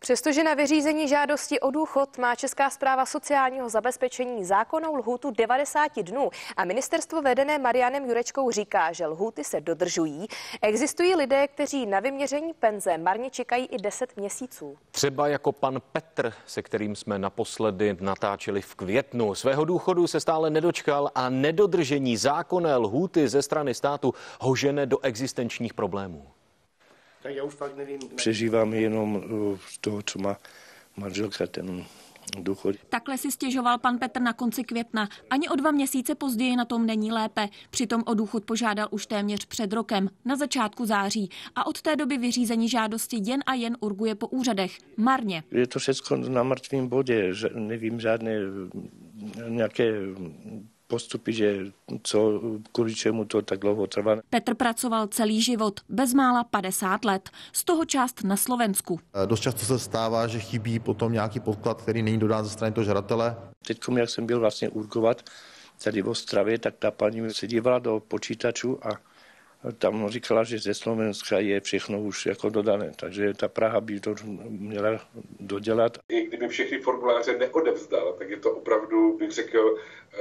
Přestože na vyřízení žádosti o důchod má Česká správa sociálního zabezpečení zákonnou lhůtu 90 dnů a ministerstvo vedené Marianem Jurečkou říká, že lhůty se dodržují, existují lidé, kteří na vyměření penze marně čekají i 10 měsíců. Třeba jako pan Petr, se kterým jsme naposledy natáčeli v květnu. Svého důchodu se stále nedočkal a nedodržení zákonné lhůty ze strany státu ho žene do existenčních problémů. Tak já už fakt nevím. Přežívám jenom z toho, co má manželka, ten důchod. Takhle si stěžoval pan Petr na konci května. Ani o 2 měsíce později na tom není lépe. Přitom o důchod požádal už téměř před rokem, na začátku září. A od té doby vyřízení žádosti jen a jen urguje po úřadech. Marně. Je to všechno na mrtvém bodě. Nevím žádné nějaké postupy, že co, kvůli čemu to tak dlouho trvá. Petr pracoval celý život, bezmála 50 let, z toho část na Slovensku. Dost často se stává, že chybí potom nějaký podklad, který není dodán ze strany toho žadatele. Teď, jak jsem byl vlastně urgovat tady v Ostravě, tak ta paní se dívala do počítaču a tam říkala, že ze Slovenska je všechno už jako dodané, takže ta Praha by to měla dodělat. I kdyby všechny formuláře neodevzdal, tak je to opravdu, bych řekl,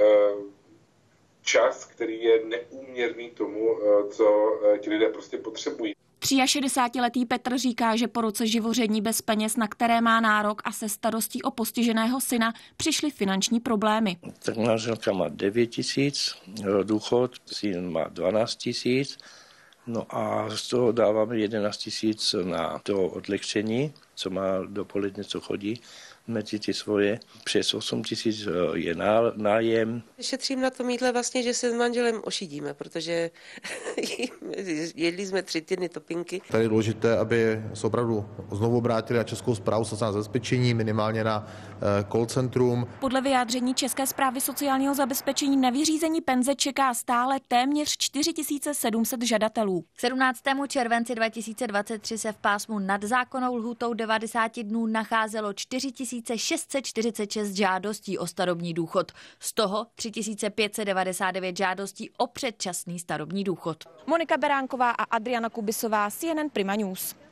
čas, který je neúměrný tomu, co ti lidé prostě potřebují. 63letý Petr říká, že po roce živoření bez peněz, na které má nárok a se starostí o postiženého syna, přišly finanční problémy. Tak manželka má 9 000, důchod, syn má 12 000, no a z toho dáváme 11 000 na to odlehčení, co má dopoledne, co chodí mezi ty svoje. Přes 8 000 je nájem. Šetřím na tom jídle vlastně, že se s manželem ošidíme, protože jedli jsme 3 týdny topinky. Tady je důležité, aby se opravdu znovu obrátili na Českou správu sociálního zabezpečení, minimálně na call centrum. Podle vyjádření České správy sociálního zabezpečení na vyřízení penze čeká stále téměř 4700 žadatelů. K 17. červenci 2023 se v pásmu nad zákonnou lhůtou 90 dnů nacházelo 4646 žádostí o starobní důchod. Z toho 3599 žádostí o předčasný starobní důchod. Monika Beránková a Adriana Kubisová, CNN Prima News.